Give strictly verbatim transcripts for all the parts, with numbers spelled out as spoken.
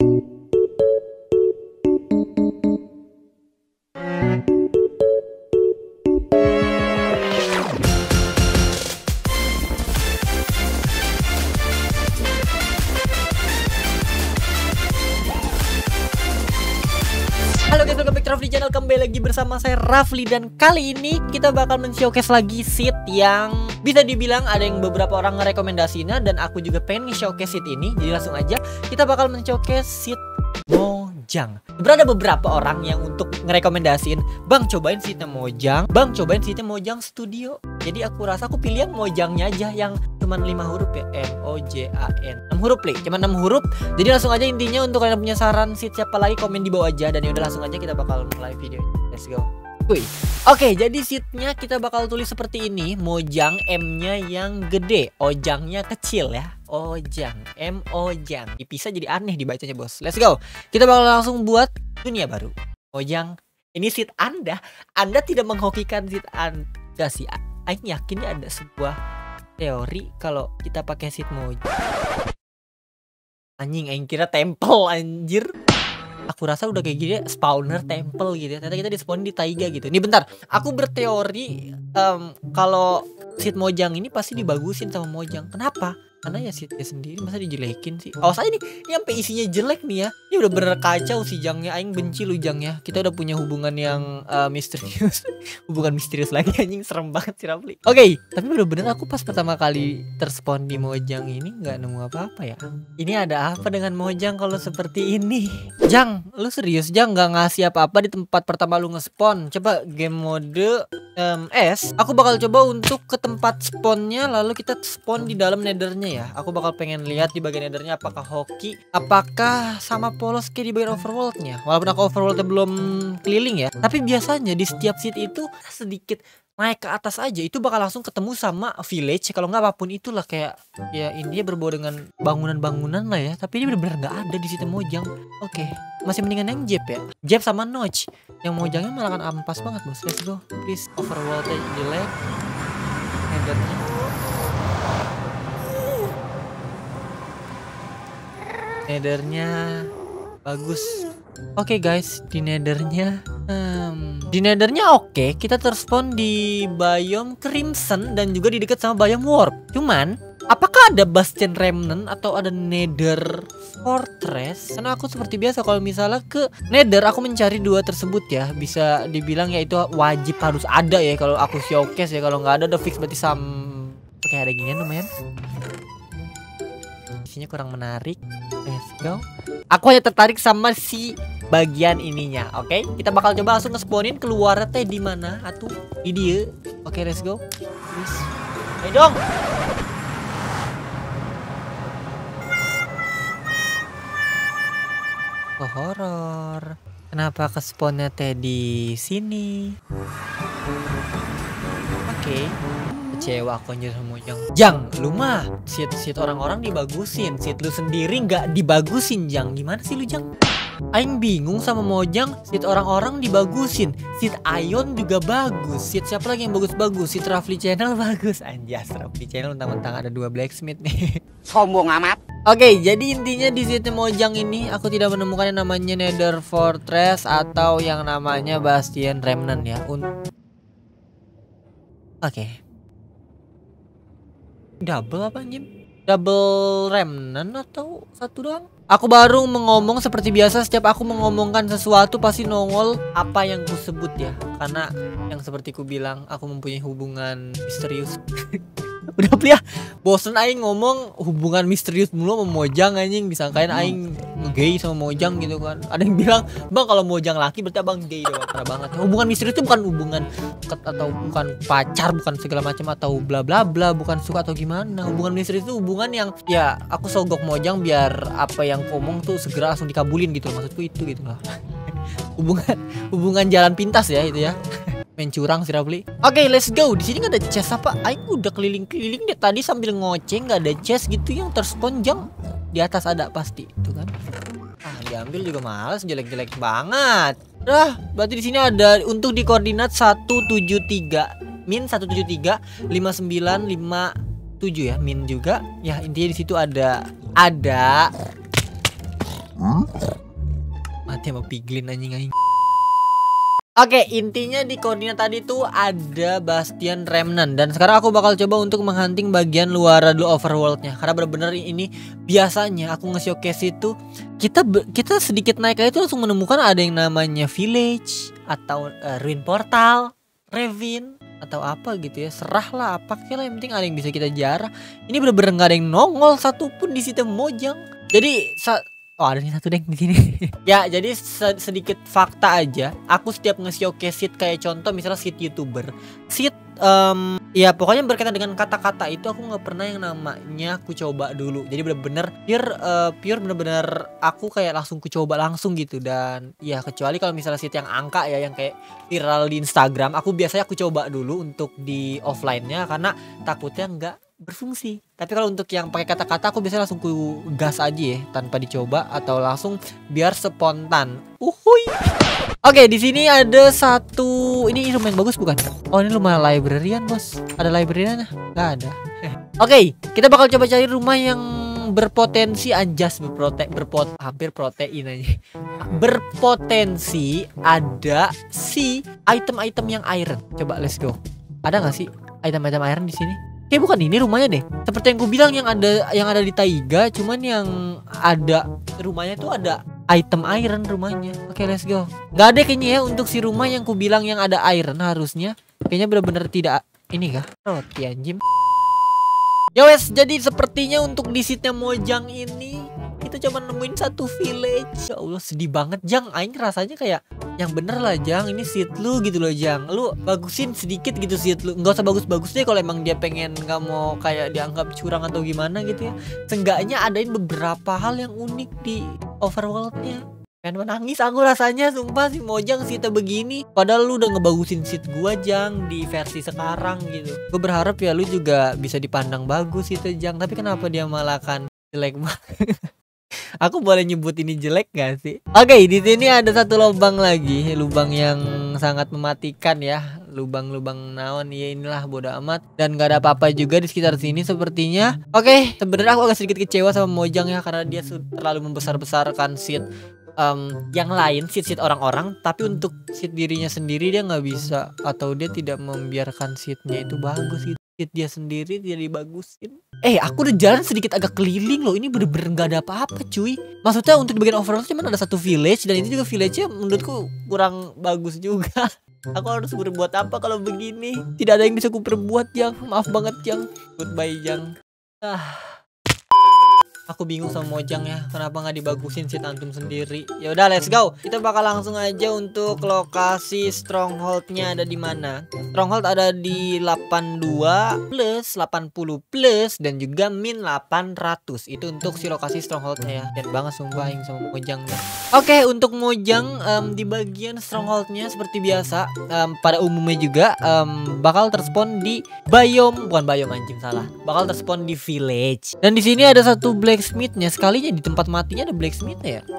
Halo guys, welcome back to Rafli Channel. Kembali lagi bersama saya Rafli. Dan kali ini kita bakal men-showcase lagi seat yang bisa dibilang ada yang beberapa orang ngerekomendasinya, dan aku juga pengen nge-showcase seat ini. Jadi langsung aja kita bakal men-showcase seat Mojang. Berada beberapa orang yang untuk ngerekomendasiin, Bang cobain seatnya Mojang, Bang cobain seatnya Mojang Studio. Jadi aku rasa aku pilih yang Mojangnya aja, yang cuman lima huruf ya, M O J A N, enam huruf play, cuman enam huruf. Jadi langsung aja, intinya untuk kalian punya saran seat siapa lagi, komen di bawah aja. Dan yaudah langsung aja kita bakal mulai video. Let's go. Wih. Oke, jadi seatnya kita bakal tulis seperti ini. Mojang, M-nya yang gede, Ojangnya kecil ya. Ojang, M Ojang. Dipisah jadi aneh dibacanya, bos. Let's go. Kita bakal langsung buat dunia baru. Mojang. Ini seat Anda. Anda tidak menghokikan seat Anda sih. Aku yakin ada sebuah teori kalau kita pakai seat Mojang. Anjing, aing kira temple anjir. Aku rasa udah kayak gini spawner temple gitu ya. Ternyata kita di spawn di taiga gitu. Nih bentar, aku berteori um, kalau seat Mojang ini pasti dibagusin sama Mojang. Kenapa? Karena ya seatnya sendiri masa dijelekin sih. Awas aja nih, ini sampai isinya jelek nih ya. Ini udah bener kacau sih Jangnya. Aing benci lu Jangnya. Kita udah punya hubungan yang uh, misterius. Hubungan misterius lagi, anjing, serem banget sih Rafli. Oke, okay, tapi bener-bener aku pas pertama kali terspawn di Mojang ini nggak nemu apa-apa ya. Ini ada apa dengan Mojang kalau seperti ini? Jang, lu serius Jang nggak ngasih apa-apa di tempat pertama lu nge-spawn? Coba game mode um, S. Aku bakal coba untuk ke tempat spawnnya, lalu kita spawn di dalam nethernya ya. Aku bakal pengen lihat di bagian nethernya apakah hoki, apakah sama polos kayak di bagian overworldnya. Walaupun aku overworldnya belum keliling ya, tapi biasanya di setiap seat itu sedikit naik ke atas aja itu bakal langsung ketemu sama village. Kalau nggak apapun itulah, kayak ya ini berbau dengan bangunan-bangunan lah ya. Tapi ini bener-bener nggak ada di situ Mojang. Oke, okay. Masih mendingan yang Jeb ya, Jeb sama Notch. Yang Mojangnya malah kan ampas banget bos. Let's go, please. Overworldnya jelek, nethernya nethernya bagus. Oke okay guys, di nethernya um, di nethernya oke okay. Kita terspawn di biome Crimson dan juga di dekat sama biome Warp. Cuman apakah ada Bastion Remnant atau ada Nether Fortress? Karena aku seperti biasa kalau misalnya ke Nether aku mencari dua tersebut ya. Bisa dibilang ya itu wajib harus ada ya kalau aku showcase ya. Kalau nggak ada udah fix berarti sam. Oke, ada ginian lumayan. Isinya kurang menarik. Let's go. Aku hanya tertarik sama si bagian ininya. Oke, okay? Kita bakal coba langsung nge-spawnin. Keluar teh di mana? Atuh, di dia. Oke, okay, let's go. Please. Ayo dong. Oh, horor. Kenapa ke spawnnya teh di sini? Oke. Okay. Kecewa aku anjir sama Mojang. Jang, lu mah seat-seat orang-orang dibagusin, seat lu sendiri nggak dibagusin Jang. Gimana sih lu Jang? Aing bingung sama Mojang, seat orang-orang dibagusin, seat Ion juga bagus, seat siapa lagi yang bagus-bagus? Seat Rafli Channel bagus. Anjas, Rafli Channel mentang-mentang ada dua blacksmith nih. Sombong amat. Oke, okay, jadi intinya di seatnya Mojang ini aku tidak menemukan yang namanya Nether Fortress atau yang namanya Bastion Remnant ya. Un Oke. Okay. Double apa anjing? Double remnant atau satu doang? Aku baru mengomong seperti biasa. Setiap aku mengomongkan sesuatu pasti nongol apa yang ku sebut ya. Karena yang seperti ku bilang, aku mempunyai hubungan misterius. Udah ya, bosen aing ngomong hubungan misterius mulu sama Mojang anjing. Disangkain aing gay sama Mojang gitu kan. Ada yang bilang, "Bang kalau Mojang laki berarti abang gay." Deh, parah banget. Hubungan misterius itu bukan hubungan deket atau bukan pacar, bukan segala macam atau bla bla bla, bukan suka atau gimana. Hubungan misterius itu hubungan yang ya aku sogok Mojang biar apa yang ngomong tuh segera langsung dikabulin gitu. Maksudku itu gitu lah. hubungan hubungan jalan pintas ya itu ya. Main curang sih Rafli. Oke, okay, let's go. Di sini nggak ada chest apa? Aing udah keliling-keliling deh tadi sambil ngoceh, nggak ada chest gitu yang terspawn Jang. Di atas ada pasti, itu kan. Ah, diambil juga males, jelek-jelek banget. Dah, berarti di sini ada untuk di koordinat seratus tujuh puluh tiga, min seratus tujuh puluh tiga, lima sembilan lima tujuh ya, min juga. Ya, intinya di situ ada ada Mati sama piglin anjing anjing. Oke, intinya di koordinat tadi tuh ada Bastion Remnant. Dan sekarang aku bakal coba untuk menghunting bagian luar dulu overworldnya. Karena bener-bener ini biasanya aku nge-showcase itu kita kita sedikit naik aja tuh langsung menemukan ada yang namanya village atau uh, ruin portal, ravine atau apa gitu ya. Serah lah apa lah, yang penting ada yang bisa kita jarah. Ini bener-bener gak ada yang nongol satupun di situ Mojang. Jadi saat oh ada nih satu deng di sini. Ya jadi sedikit fakta aja. Aku setiap nge-showcase seed kayak contoh misalnya seed youtuber, seed um, ya pokoknya berkaitan dengan kata-kata itu aku nggak pernah yang namanya aku coba dulu. Jadi bener-bener pure uh, pure bener-bener aku kayak langsung ku coba langsung gitu. Dan ya kecuali kalau misalnya seed yang angka ya yang kayak viral di Instagram, aku biasanya aku coba dulu untuk di offline-nya karena takutnya nggak berfungsi. Tapi kalau untuk yang pakai kata-kata aku biasanya langsung ku gas aja ya tanpa dicoba atau langsung biar spontan. Uhuy. Oke, di sini ada satu, ini lumayan bagus bukan? Oh, ini lumayan librarian, Bos. Ada librariannya? Gak ada. Oke, kita bakal coba cari rumah yang berpotensi anjas berprote berpot hampir protein aja. Berpotensi ada si item-item yang iron. Coba let's go. Ada nggak sih item-item iron di sini? Kayak bukan ini rumahnya deh. Seperti yang gue bilang yang ada yang ada di Taiga, cuman yang ada rumahnya tuh ada item iron rumahnya. Oke, let's go. Gak ada kayaknya ya untuk si rumah yang ku bilang yang ada iron harusnya. Kayaknya bener-bener tidak ini kah? Roti anjim. Ya wes, jadi sepertinya untuk di seatnya Mojang ini kita cuma nemuin satu village. Ya Allah, sedih banget Jang. Aing rasanya kayak yang bener lah Jang, ini seat lu gitu loh Jang. Lu bagusin sedikit gitu seat lu. Nggak usah bagus-bagus deh kalau emang dia pengen nggak mau kayak dianggap curang atau gimana gitu ya. Seenggaknya adain beberapa hal yang unik di overworldnya. Pengen menangis aku rasanya, sumpah si Mojang seatnya begini. Padahal lu udah ngebagusin seat gua Jang di versi sekarang gitu. Gue berharap ya lu juga bisa dipandang bagus itu Jang. Tapi kenapa dia malah kan jelek banget. Aku boleh nyebut ini jelek gak sih? Oke, di sini ada satu lubang lagi, lubang yang sangat mematikan ya, lubang-lubang naon ya inilah bodo amat dan gak ada apa-apa juga di sekitar sini sepertinya. Oke, sebenarnya aku agak sedikit kecewa sama Mojang ya karena dia terlalu membesar-besarkan seat um, yang lain, seat-seat orang-orang, tapi untuk seat dirinya sendiri dia nggak bisa atau dia tidak membiarkan seatnya itu bagus gitu. Seat dia sendiri dia dibagusin. Eh, aku udah jalan sedikit agak keliling loh. Ini bener-bener gak ada apa-apa cuy. Maksudnya untuk di bagian overall cuma ada satu village. Dan itu juga village-nya menurutku kurang bagus juga. Aku harus berbuat apa kalau begini? Tidak ada yang bisa ku perbuat Jang. Maaf banget Jang. Goodbye Jang. Ah, aku bingung sama Mojang ya. Kenapa nggak dibagusin si Antum sendiri? Ya udah, let's go. Kita bakal langsung aja untuk lokasi strongholdnya ada di mana. Stronghold ada di delapan puluh dua plus, delapan puluh plus, dan juga min delapan ratus. Itu untuk si lokasi strongholdnya ya. Dan banget sumpah yang sama Mojang ya. Oke, untuk Mojang um, di bagian strongholdnya seperti biasa um, pada umumnya juga um, bakal terspawn di biome, bukan biome anjing salah. Bakal terspawn di village. Dan di sini ada satu blacksmithnya, sekalinya di tempat matinya ada blacksmithnya ya.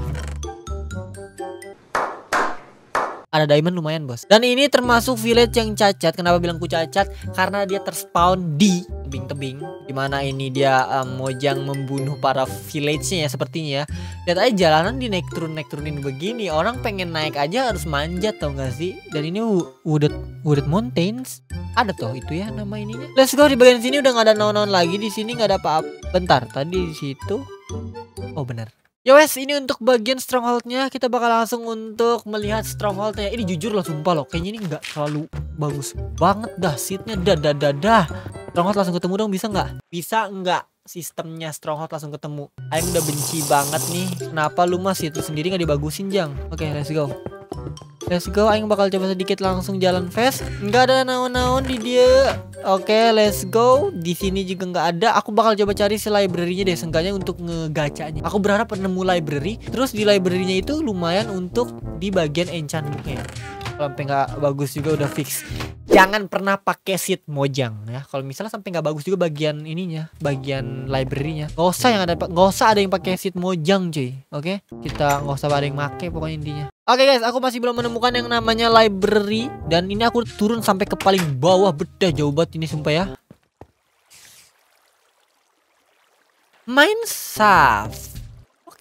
Ada diamond lumayan bos. Dan ini termasuk village yang cacat. Kenapa bilang ku cacat? Karena dia terspawn di tebing-tebing, dimana ini dia um, Mojang membunuh para village-nya ya sepertinya ya. Lihat aja jalanan di naik turun naik turunin begini. Orang pengen naik aja harus manjat tau gak sih? Dan ini wooded wooded mountains. Ada tuh itu ya nama ininya. Let's go, di bagian sini udah nggak ada naon-naon lagi. Di sini nggak ada apa-apa. Bentar, tadi di situ. Oh benar. Ya wes, ini untuk bagian strongholdnya. Kita bakal langsung untuk melihat strongholdnya. Ini jujur loh, sumpah loh, kayaknya ini nggak terlalu bagus banget dah seatnya. Dah dah dah dah. Stronghold langsung ketemu dong, bisa nggak? Bisa nggak? Sistemnya stronghold langsung ketemu. Aing udah benci banget nih. Kenapa lu mas itu sendiri nggak dibagusin Jang? Oke, okay, let's go. Let's go, Aing bakal coba sedikit langsung jalan fast. Nggak ada naon-naon di dia. Oke, okay, let's go. Di sini juga nggak ada. Aku bakal coba cari si library-nya deh, seenggaknya untuk ngegacanya. Aku berharap penemu library. Terus di library-nya itu lumayan untuk di bagian enchant book-nya. Kalau sampai nggak bagus juga udah fix. Jangan pernah pakai seat Mojang ya. Kalau misalnya sampai nggak bagus juga bagian ininya, bagian library-nya. Nggak usah yang ada, nggak usah ada yang pakai seat Mojang cuy. Oke, okay? Kita nggak usah ada yang pakai pokoknya intinya. Oke okay guys, aku masih belum menemukan yang namanya library. Dan ini aku turun sampai ke paling bawah. Bedah jauh banget ini sumpah ya. Mine shaft. Oke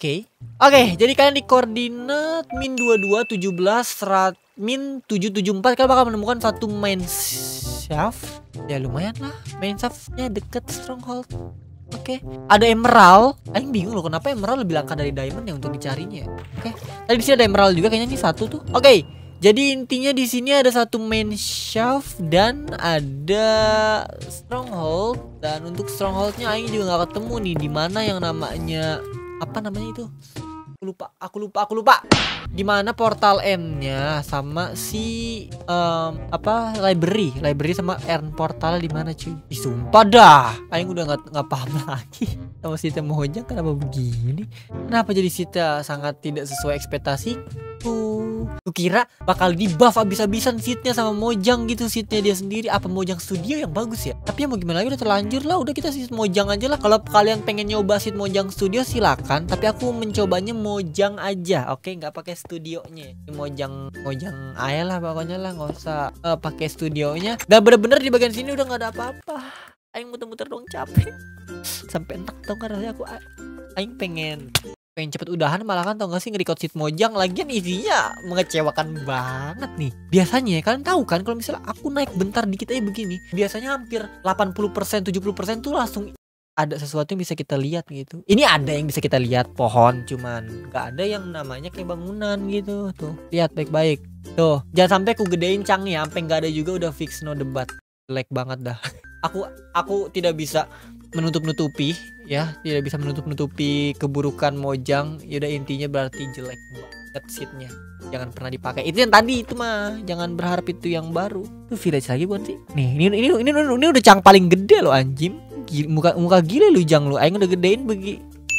Oke. Oke, jadi kalian di koordinat min dua puluh dua, tujuh belas, serat, min tujuh tujuh empat kalian bakal menemukan satu main shaft. Ya lumayan lah, main shaftnya deket stronghold. Oke, ada emerald. Aing bingung loh kenapa emerald lebih langka dari diamond ya untuk dicarinya. Oke, tadi di sini ada emerald juga kayaknya nih satu tuh. Oke, jadi intinya di sini ada satu main shaft dan ada stronghold. Dan untuk strongholdnya Aing juga nggak ketemu nih di mana yang namanya apa namanya itu? Aku lupa, aku lupa, aku lupa. Di mana portal M-nya sama si um, apa library, library sama earn portal di mana cuy? Ih, sumpah dah, Aing udah nggak nggak paham lagi sama Sita Mojang kenapa begini? Kenapa jadi Sita sangat tidak sesuai ekspektasi? Tuh, tuh kira bakal di buff abis-abisan seatnya sama Mojang gitu, seatnya dia sendiri. Apa Mojang Studio yang bagus ya? Tapi ya mau gimana lagi, udah terlanjur lah, udah kita seat Mojang aja lah. Kalau kalian pengen nyoba seat Mojang Studio silakan, tapi aku mencobanya Mojang aja, oke? Nggak pakai studionya. Mojang Mojang aja lah pokoknya lah, nggak usah uh, pakai studionya. Dan bener-bener di bagian sini udah nggak ada apa-apa. Aing muter-muter dong, capek. Sampai enak tau kan rasanya aku. Aing pengen pengen cepet udahan, malah kan tau gak sih nge-record seat Mojang. Lagian isinya mengecewakan banget nih. Biasanya kalian tahu kan kalau misalnya aku naik bentar dikit aja begini, biasanya hampir delapan puluh persen, tujuh puluh persen tuh langsung ada sesuatu yang bisa kita lihat gitu. Ini ada yang bisa kita lihat, pohon, cuman gak ada yang namanya kayak bangunan gitu. Tuh, lihat baik-baik. Tuh, jangan sampai aku gedein cangnya sampai gak ada juga, udah fix no debat. Jelek banget dah. Aku aku tidak bisa menutup-nutupi ya, tidak bisa menutup-nutupi keburukan Mojang. Yaudah intinya berarti jelek banget seatnya, jangan pernah dipakai. Itu yang tadi itu mah, jangan berharap itu yang baru. Tuh village lagi bukan sih? Nih ini ini ini ini, ini udah cang paling gede loh anjim. Gila, muka muka gila lu Jang lu. Aing udah gedein begi.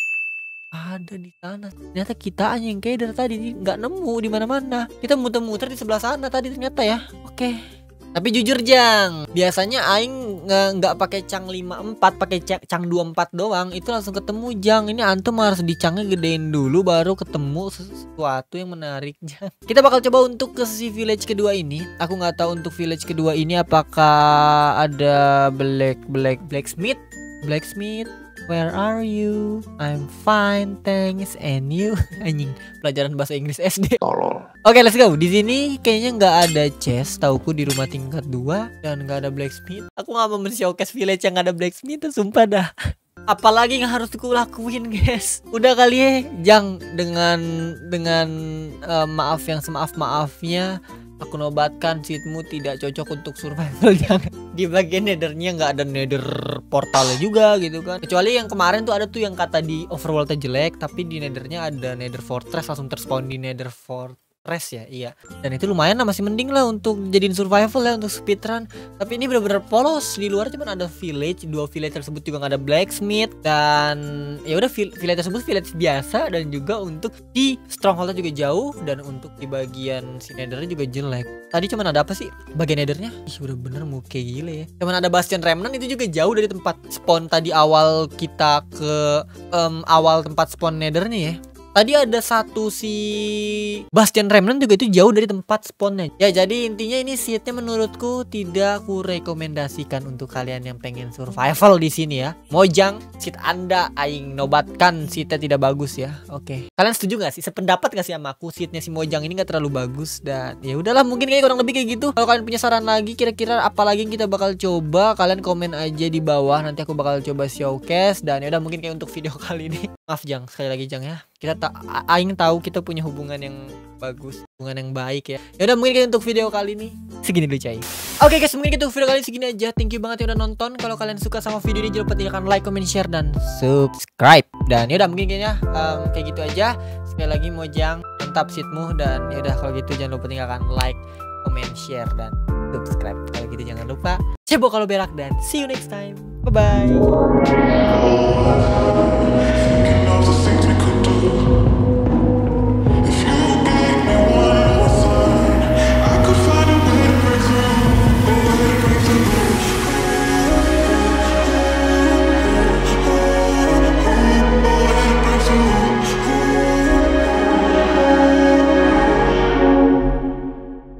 Ada di sana. Ternyata kita aja yang kayak dari tadi nggak nemu di mana-mana. Kita muter-muter di sebelah sana tadi ternyata ya. Oke. Tapi jujur Jang, biasanya Aing nggak pakai cang lima empat, pakai cang dua empat doang, itu langsung ketemu Jang. Ini antum harus dicangnya gedein dulu baru ketemu sesuatu yang menarik Jang. Kita bakal coba untuk ke sisi village kedua ini. Aku nggak tahu untuk village kedua ini apakah ada black black blacksmith, blacksmith. Where are you? I'm fine, thanks. And you? Anjing, pelajaran bahasa Inggris S D. Tolol. Oke, okay, let's go. Di sini kayaknya nggak ada chest, tauku di rumah tingkat dua dan nggak ada blacksmith. Aku nggak mau men-showcase village yang nggak ada blacksmith, sumpah dah. Apalagi yang harus aku lakuin, guys. Udah kali ya, Jang, dengan dengan uh, maaf yang semaaf maafnya. Aku nobatkan seatmu tidak cocok untuk survival. Jangan. Di bagian nethernya nggak ada nether portalnya juga gitu kan. Kecuali yang kemarin tuh ada tuh yang kata di overworldnya jelek, tapi di nethernya ada nether fortress, langsung terspawn di nether fortress ya. Iya. Dan itu lumayan lah, masih mending lah untuk jadiin survival ya, untuk speedrun. Tapi ini bener-bener polos. Di luar cuma ada village, dua village tersebut juga nggak ada blacksmith, dan ya udah village tersebut village biasa, dan juga untuk di strongholdnya juga jauh, dan untuk di bagian si nethernya juga jelek. Tadi cuma ada apa sih bagian nethernya? Ih udah bener muke gile ya. Cuman ada bastion remnant, itu juga jauh dari tempat spawn tadi awal kita ke um, awal tempat spawn nethernya ya. Tadi ada satu si Bastion Remnant juga itu jauh dari tempat spawnnya. Ya jadi intinya ini seatnya menurutku tidak aku rekomendasikan untuk kalian yang pengen survival di sini ya. Mojang, seat Anda Aing nobatkan seatnya tidak bagus ya. Oke. Kalian setuju gak sih? Sependapat gak sih sama aku? Seatnya si Mojang ini gak terlalu bagus, dan ya udahlah mungkin kayak kurang lebih kayak gitu. Kalau kalian punya saran lagi kira-kira apa lagi yang kita bakal coba, kalian komen aja di bawah. Nanti aku bakal coba showcase, dan ya udah mungkin kayak untuk video kali ini. Maaf Jang, sekali lagi Jang ya. Kita tak Aing tahu kita punya hubungan yang bagus, hubungan yang baik ya. Ya udah mungkin kayak untuk video kali ini segini dulu Cai. Oke guys, mungkin gitu video kali ini segini aja. Thank you banget yang udah nonton. Kalau kalian suka sama video ini jangan lupa tinggalkan like, comment, share, dan subscribe. Dan ya udah mungkin kayaknya um, kayak gitu aja. Sekali lagi Mojang, mantap seatmu. Dan ya udah kalau gitu jangan lupa tinggalkan like, comment, share, dan subscribe. Kalau gitu jangan lupa cebok kalau berak, dan see you next time. Bye bye.